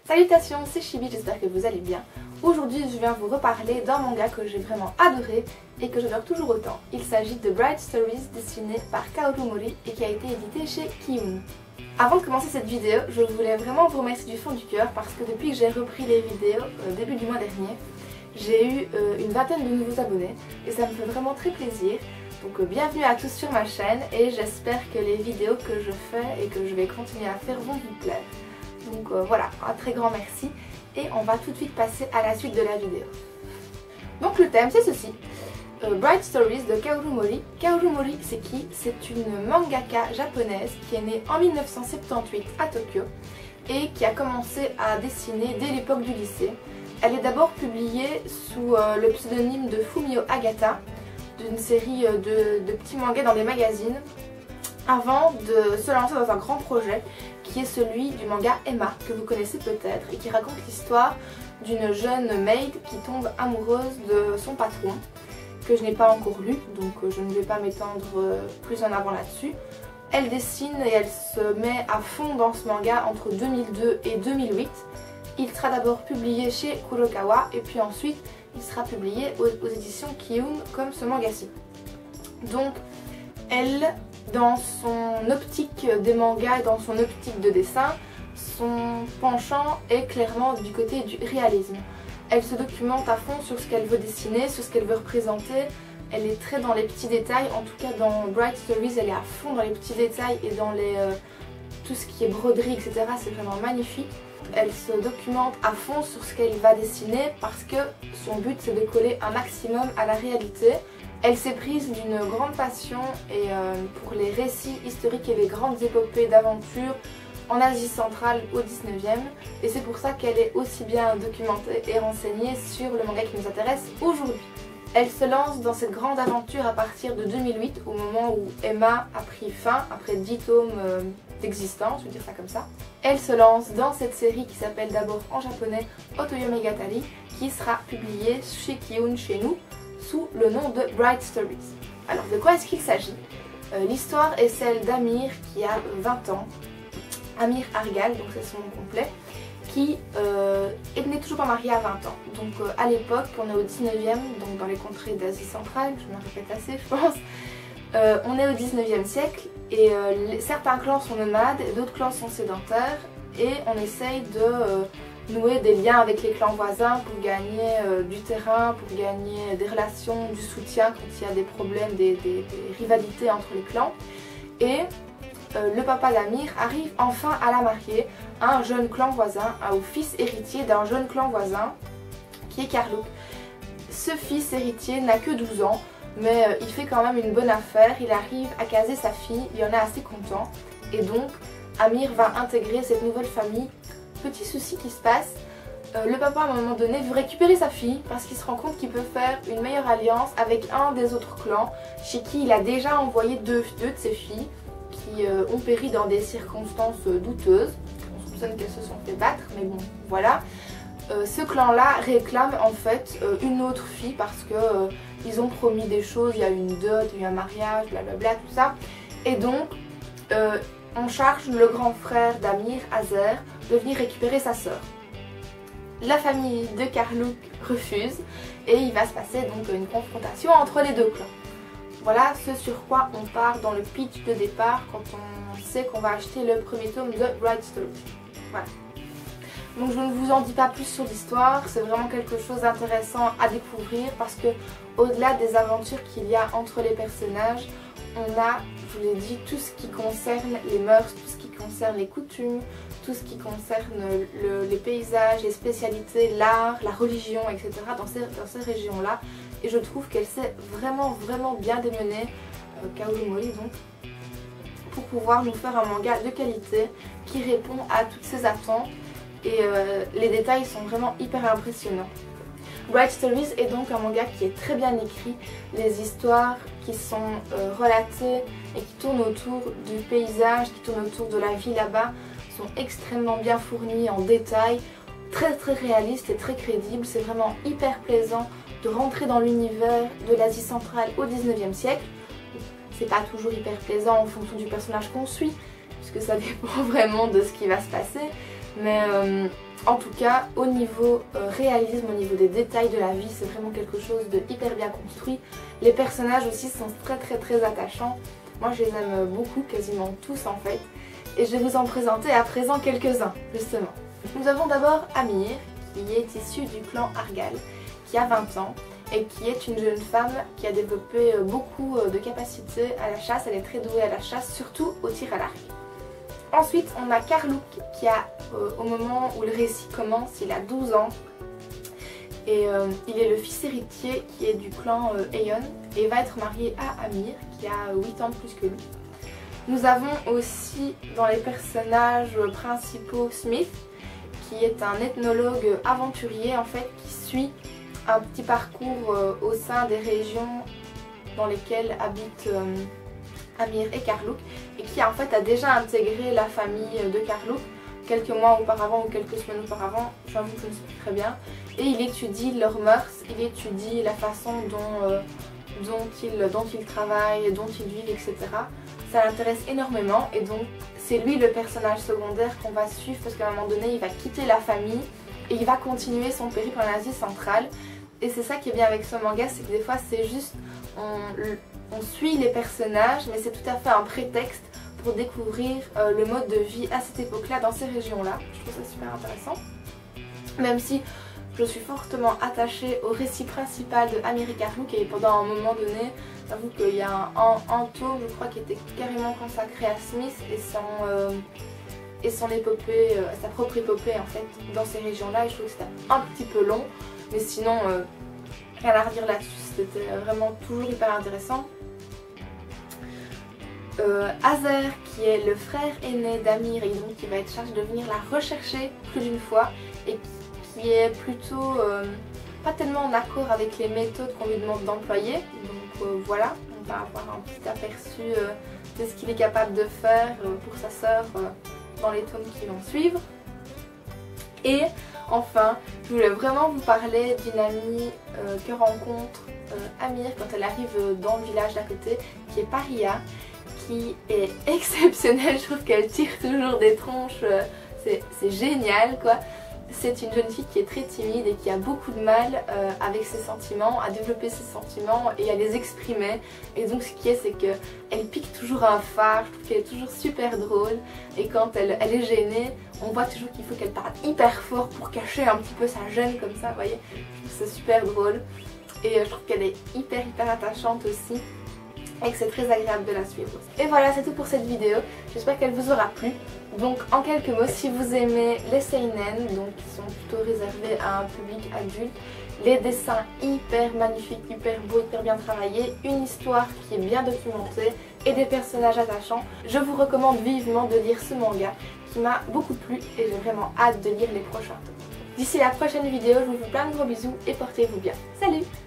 Salutations, c'est Chibi, j'espère que vous allez bien. Aujourd'hui je viens vous reparler d'un manga que j'ai vraiment adoré et que j'adore toujours autant. Il s'agit de Bright Stories dessiné par Kaoru Mori et qui a été édité chez Kiun. Avant de commencer cette vidéo, je voulais vraiment vous remercier du fond du cœur parce que depuis que j'ai repris les vidéos début du mois dernier, j'ai eu une vingtaine de nouveaux abonnés et ça me fait vraiment très plaisir. Donc bienvenue à tous sur ma chaîne et j'espère que les vidéos que je fais et que je vais continuer à faire vont vous plaire. Donc voilà, un très grand merci et on va tout de suite passer à la suite de la vidéo. Donc le thème c'est ceci, Bright Stories de Kaoru Mori. Kaoru Mori c'est qui? C'est une mangaka japonaise qui est née en 1978 à Tokyo et qui a commencé à dessiner dès l'époque du lycée. Elle est d'abord publiée sous le pseudonyme de Fumio Agata d'une série de petits mangas dans des magazines avant de se lancer dans un grand projet qui est celui du manga Emma, que vous connaissez peut-être, et qui raconte l'histoire d'une jeune maid qui tombe amoureuse de son patron, que je n'ai pas encore lu, donc je ne vais pas m'étendre plus en avant là-dessus. Elle dessine et elle se met à fond dans ce manga entre 2002 et 2008. Il sera d'abord publié chez Kurokawa et puis ensuite il sera publié aux éditions Kiun comme ce manga-ci. Donc elle, dans son optique des mangas et dans son optique de dessin, son penchant est clairement du côté du réalisme. Elle se documente à fond sur ce qu'elle veut dessiner, sur ce qu'elle veut représenter. Elle est très dans les petits détails, en tout cas dans Bright Stories elle est à fond dans les petits détails et dans tout ce qui est broderie, etc. C'est vraiment magnifique. Elle se documente à fond sur ce qu'elle va dessiner parce que son but c'est de coller un maximum à la réalité. Elle s'est prise d'une grande passion et pour les récits historiques et les grandes épopées d'aventure en Asie centrale au 19e et c'est pour ça qu'elle est aussi bien documentée et renseignée sur le manga qui nous intéresse aujourd'hui. Elle se lance dans cette grande aventure à partir de 2008 au moment où Emma a pris fin après 10 tomes d'existence, je vais dire ça comme ça. Elle se lance dans cette série qui s'appelle d'abord en japonais Otoyomegatari qui sera publiée chez Kiun chez nous sous le nom de Bright Stories. Alors de quoi est-ce qu'il s'agit? L'histoire est celle d'Amir qui a 20 ans, Amir Argal, donc c'est son nom complet, qui n'est toujours pas marié à 20 ans. Donc à l'époque, on est au 19e, donc dans les contrées d'Asie centrale, je me répète assez je pense, on est au 19e siècle et certains clans sont nomades, d'autres clans sont sédentaires et on essaye de nouer des liens avec les clans voisins pour gagner du terrain, pour gagner des relations, du soutien quand il y a des problèmes, des rivalités entre les clans. Et le papa d'Amir arrive enfin à la marier à un jeune clan voisin, au fils héritier d'un jeune clan voisin qui est Karlouk. Ce fils héritier n'a que 12 ans mais il fait quand même une bonne affaire, il arrive à caser sa fille, il en est assez content et donc Amir va intégrer cette nouvelle famille. Petit souci qui se passe, le papa à un moment donné veut récupérer sa fille parce qu'il se rend compte qu'il peut faire une meilleure alliance avec un des autres clans chez qui il a déjà envoyé deux de ses filles qui ont péri dans des circonstances douteuses. On soupçonne qu'elles se sont fait battre mais bon voilà. Ce clan là réclame en fait une autre fille parce que ils ont promis des choses, il y a eu une dot, il y a eu un mariage, blablabla tout ça et donc on charge le grand frère d'Amir, Azer, de venir récupérer sa sœur. La famille de Karlouk refuse et il va se passer donc une confrontation entre les deux clans. Voilà ce sur quoi on part dans le pitch de départ quand on sait qu'on va acheter le premier tome de Bright Stories. Voilà. Donc je ne vous en dis pas plus sur l'histoire, c'est vraiment quelque chose d'intéressant à découvrir parce que au-delà des aventures qu'il y a entre les personnages, on a, je vous l'ai dit, tout ce qui concerne les mœurs, tout ce qui concerne les coutumes, tout ce qui concerne les paysages, les spécialités, l'art, la religion, etc. dans ces régions-là. Et je trouve qu'elle s'est vraiment bien démenée, Kaoru Mori donc, pour pouvoir nous faire un manga de qualité qui répond à toutes ces attentes. Et les détails sont vraiment hyper impressionnants. Bright Stories est donc un manga qui est très bien écrit. Les histoires qui sont relatées et qui tournent autour du paysage, qui tournent autour de la vie là-bas sont extrêmement bien fournies en détails, très réalistes et très crédibles. C'est vraiment hyper plaisant de rentrer dans l'univers de l'Asie centrale au 19e siècle. C'est pas toujours hyper plaisant en fonction du personnage qu'on suit, puisque ça dépend vraiment de ce qui va se passer. Mais En tout cas, au niveau réalisme, au niveau des détails de la vie, c'est vraiment quelque chose de hyper bien construit. Les personnages aussi sont très attachants. Moi je les aime beaucoup, quasiment tous en fait. Et je vais vous en présenter à présent quelques-uns, justement. Nous avons d'abord Amir, qui est issue du clan Argal, qui a 20 ans et qui est une jeune femme qui a développé beaucoup de capacités à la chasse. Elle est très douée à la chasse, surtout au tir à l'arc. Ensuite, on a Karluk qui a, au moment où le récit commence, il a 12 ans. Et il est le fils héritier qui est du clan Aeon et va être marié à Amir qui a 8 ans de plus que lui. Nous avons aussi dans les personnages principaux Smith qui est un ethnologue aventurier en fait qui suit un petit parcours au sein des régions dans lesquelles habitent Amir et Karluk et qui en fait a déjà intégré la famille de Karluk quelques mois auparavant ou quelques semaines auparavant, j'avoue que je ne sais plus très bien, et il étudie leurs mœurs, il étudie la façon dont ils travaillent, dont ils vivent, etc. Ça l'intéresse énormément et donc c'est lui le personnage secondaire qu'on va suivre parce qu'à un moment donné il va quitter la famille et il va continuer son périple en Asie centrale. Et c'est ça qui est bien avec ce manga, c'est que des fois c'est juste, on suit les personnages mais c'est tout à fait un prétexte pour découvrir le mode de vie à cette époque-là dans ces régions-là. Je trouve ça super intéressant. Même si je suis fortement attachée au récit principal de Amir et Karluk et pendant un moment donné, j'avoue qu'il y a un tome, je crois, qui était carrément consacré à Smith et son épopée, sa propre épopée en fait dans ces régions-là et je trouve que c'était un petit peu long. Mais sinon, rien à redire là-dessus, c'était vraiment toujours hyper intéressant. Azer qui est le frère aîné d'Amir et donc qui va être chargé de venir la rechercher plus d'une fois et qui est plutôt pas tellement en accord avec les méthodes qu'on lui demande d'employer. Donc voilà, on va avoir un petit aperçu de ce qu'il est capable de faire pour sa sœur dans les tomes qui vont suivre. Et enfin, je voulais vraiment vous parler d'une amie que rencontre Amir quand elle arrive dans le village d'à côté, qui est Paria, qui est exceptionnelle. Je trouve qu'elle tire toujours des tronches, c'est génial quoi. C'est une jeune fille qui est très timide et qui a beaucoup de mal avec ses sentiments, à développer ses sentiments et à les exprimer. Et donc ce qui est, c'est qu'elle pique toujours un phare, je trouve qu'elle est toujours super drôle. Et quand elle est gênée, on voit toujours qu'il faut qu'elle parle hyper fort pour cacher un petit peu sa gêne comme ça, vous voyez. C'est super drôle. Et je trouve qu'elle est hyper attachante aussi. Et que c'est très agréable de la suivre. Et voilà, c'est tout pour cette vidéo. J'espère qu'elle vous aura plu. Donc en quelques mots, si vous aimez les seinen, donc qui sont plutôt réservés à un public adulte, les dessins hyper magnifiques, hyper beaux, hyper bien travaillés, une histoire qui est bien documentée et des personnages attachants, je vous recommande vivement de lire ce manga qui m'a beaucoup plu et j'ai vraiment hâte de lire les prochains tomes. D'ici la prochaine vidéo, je vous fais plein de gros bisous et portez-vous bien. Salut!